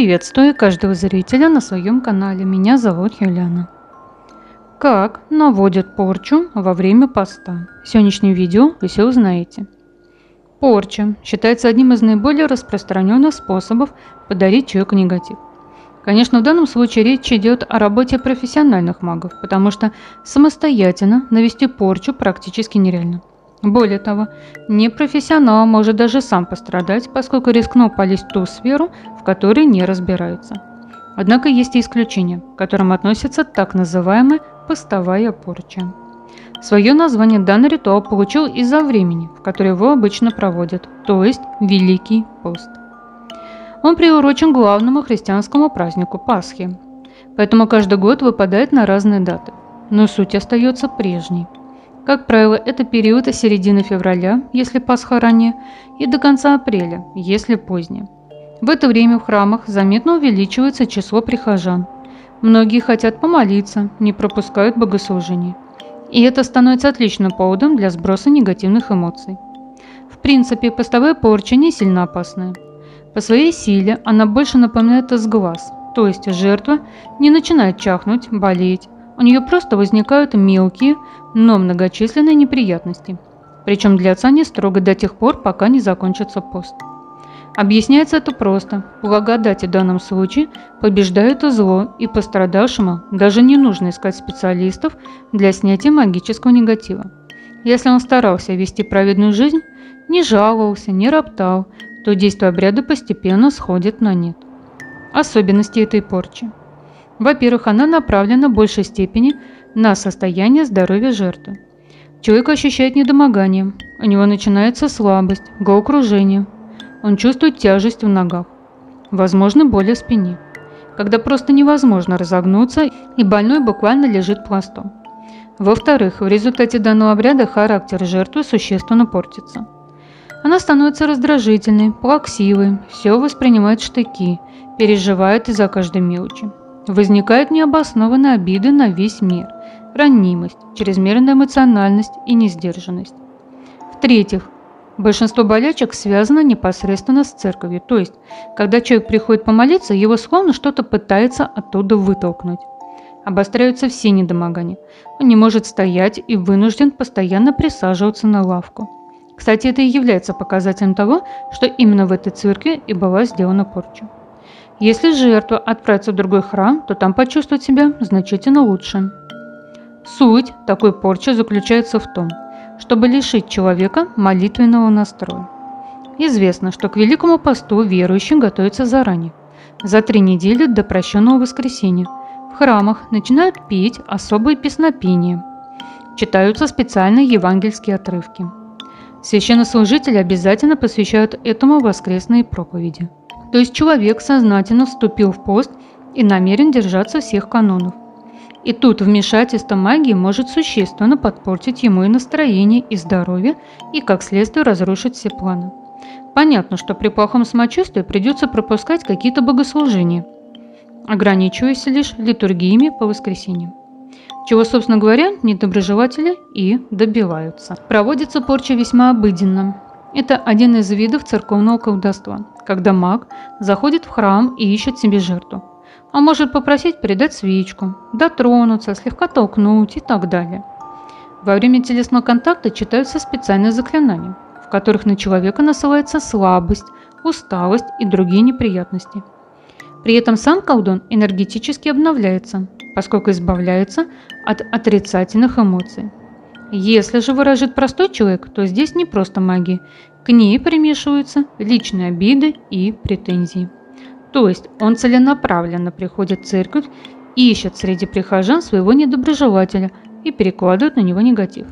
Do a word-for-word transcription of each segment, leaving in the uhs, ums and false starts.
Приветствую каждого зрителя на своем канале. Меня зовут Юлиана. Как наводят порчу во время поста? В сегодняшнем видео вы все узнаете. Порча считается одним из наиболее распространенных способов подарить человеку негатив. Конечно, в данном случае речь идет о работе профессиональных магов, потому что самостоятельно навести порчу практически нереально. Более того, непрофессионал может даже сам пострадать, поскольку рискнул полезть в ту сферу, в которой не разбирается. Однако есть и исключения, к которым относится так называемая постовая порча. Свое название данный ритуал получил из-за времени, в которое его обычно проводят, то есть Великий пост. Он приурочен к главному христианскому празднику Пасхи, поэтому каждый год выпадает на разные даты, но суть остается прежней. Как правило, это период от середины февраля, если Пасха ранее, и до конца апреля, если позднее. В это время в храмах заметно увеличивается число прихожан. Многие хотят помолиться, не пропускают богослужения. И это становится отличным поводом для сброса негативных эмоций. В принципе, постовая порча не сильно опасная. По своей силе она больше напоминает сглаз, то есть жертва не начинает чахнуть, болеть. У нее просто возникают мелкие, но многочисленные неприятности. Причем длятся они строго до тех пор, пока не закончится пост. Объясняется это просто. Благодать в данном случае побеждает зло, и пострадавшему даже не нужно искать специалистов для снятия магического негатива. Если он старался вести праведную жизнь, не жаловался, не роптал, то действие обряда постепенно сходит на нет. Особенности этой порчи. Во-первых, она направлена в большей степени на состояние здоровья жертвы. Человек ощущает недомогание, у него начинается слабость, головокружение, он чувствует тяжесть в ногах, возможно, боли в спине, когда просто невозможно разогнуться и больной буквально лежит пластом. Во-вторых, в результате данного обряда характер жертвы существенно портится. Она становится раздражительной, плаксивой, все воспринимает в штыки, переживает из-за каждой мелочи. Возникают необоснованные обиды на весь мир, ранимость, чрезмерная эмоциональность и несдержанность. В-третьих, большинство болячек связано непосредственно с церковью, то есть, когда человек приходит помолиться, его словно что-то пытается оттуда вытолкнуть. Обостряются все недомогания. Он не может стоять и вынужден постоянно присаживаться на лавку. Кстати, это и является показателем того, что именно в этой церкви и была сделана порча. Если жертва отправится в другой храм, то там почувствует себя значительно лучше. Суть такой порчи заключается в том, чтобы лишить человека молитвенного настроя. Известно, что к Великому посту верующие готовятся заранее, за три недели до прощенного воскресенья. В храмах начинают петь особые песнопения, читаются специальные евангельские отрывки. Священнослужители обязательно посвящают этому воскресные проповеди. То есть человек сознательно вступил в пост и намерен держаться всех канонов. И тут вмешательство магии может существенно подпортить ему и настроение, и здоровье, и как следствие разрушить все планы. Понятно, что при плохом самочувствии придется пропускать какие-то богослужения, ограничиваясь лишь литургиями по воскресеньям. Чего, собственно говоря, недоброжелатели и добиваются. Проводится порча весьма обыденно. Это один из видов церковного колдовства, когда маг заходит в храм и ищет себе жертву. Он может попросить передать свечку, дотронуться, слегка толкнуть и так далее. Во время телесного контакта читаются специальные заклинания, в которых на человека насылается слабость, усталость и другие неприятности. При этом сам колдун энергетически обновляется, поскольку избавляется от отрицательных эмоций. Если же выражает простой человек, то здесь не просто магия, к ней примешиваются личные обиды и претензии. То есть он целенаправленно приходит в церковь, ищет среди прихожан своего недоброжелателя и перекладывает на него негатив.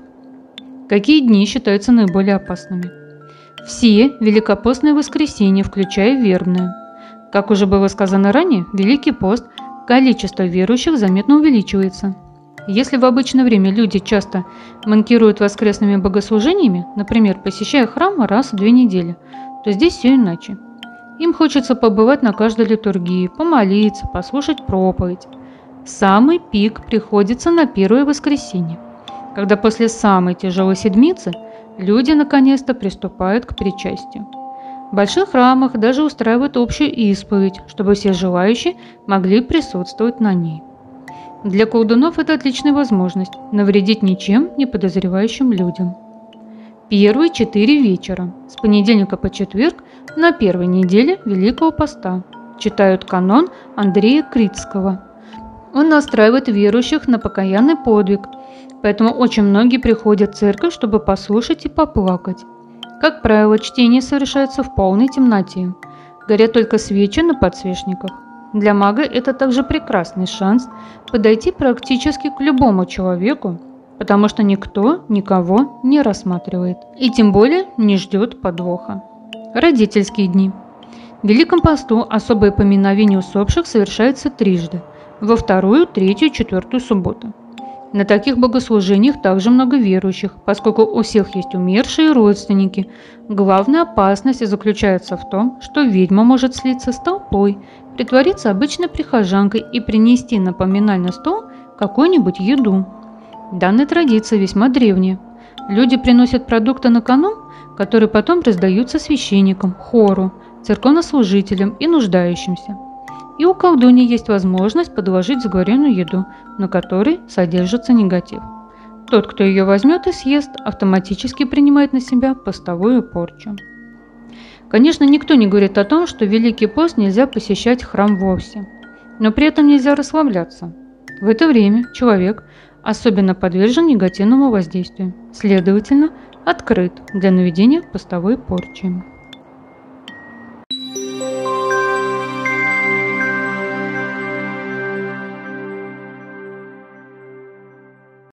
Какие дни считаются наиболее опасными? Все великопостные воскресенья, включая вербное. Как уже было сказано ранее, в Великий пост количество верующих заметно увеличивается. Если в обычное время люди часто манкируют воскресными богослужениями, например, посещая храм раз в две недели, то здесь все иначе. Им хочется побывать на каждой литургии, помолиться, послушать проповедь. Самый пик приходится на первое воскресенье, когда после самой тяжелой седмицы люди наконец-то приступают к причастию. В больших храмах даже устраивают общую исповедь, чтобы все желающие могли присутствовать на ней. Для колдунов это отличная возможность навредить ничем не подозревающим людям. Первые четыре вечера, с понедельника по четверг, на первой неделе Великого Поста, читают канон Андрея Критского. Он настраивает верующих на покаянный подвиг, поэтому очень многие приходят в церковь, чтобы послушать и поплакать. Как правило, чтение совершается в полной темноте. Горят только свечи на подсвечниках. Для мага это также прекрасный шанс подойти практически к любому человеку, потому что никто никого не рассматривает и тем более не ждет подвоха. Родительские дни. В Великом Посту особое поминовение усопших совершается трижды – во вторую, третью и четвертую субботу. На таких богослужениях также много верующих, поскольку у всех есть умершие родственники. Главная опасность заключается в том, что ведьма может слиться с толпой, притвориться обычной прихожанкой и принести на поминальный стол какую-нибудь еду. Данная традиция весьма древняя. Люди приносят продукты на канон, которые потом раздаются священникам, хору, церковнослужителям и нуждающимся. И у колдуньи есть возможность подложить заговоренную еду, на которой содержится негатив. Тот, кто ее возьмет и съест, автоматически принимает на себя постовую порчу. Конечно, никто не говорит о том, что в Великий пост нельзя посещать храм вовсе, но при этом нельзя расслабляться. В это время человек особенно подвержен негативному воздействию, следовательно, открыт для наведения постовой порчи.